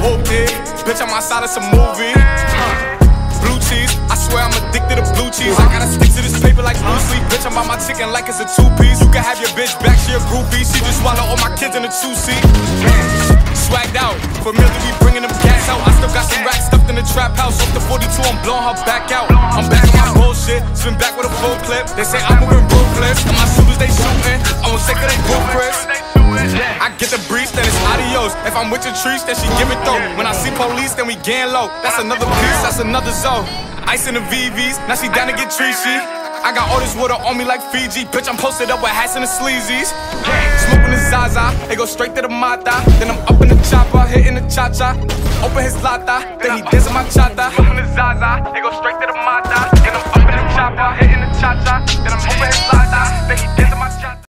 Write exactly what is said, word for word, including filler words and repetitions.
Whoopty, bitch, I'm outside of some movie. Blue cheese, I swear I'm addicted to blue cheese. I gotta stick to this paper like blue sleep. Bitch, I'm on my chicken like it's a two-piece. You can have your bitch back, she a groupie. She just swallow all my kids in a two-seat. Swagged out, familiar, we bringing them cats out. I still got some racks stuffed in the trap house. Off the forty-two, I'm blowing her back out. I'm back on my bullshit, spin back with a full clip. They say I'm moving ruthless, and my shooters they shooting. I won't say 'cause they both Chris. I get the breeze, then it's adios. If I'm with your trees, then she give it though. When I see police, then we gang low. That's another piece, that's another zone. Ice in the V Vs, now she down to get treachy. I got all this water on me like Fiji. Bitch, I'm posted up with hats and the sleazies. Smoking the Zaza, it go straight to the Mata. Then I'm up in the chopper, hitting the cha-cha. Open his lata, then he dancing my chata. Smoking the Zaza, it go straight to the Mata. Then I'm up in the chopper, hitting the cha-cha. Then I'm open his lata, then he dancing my chata.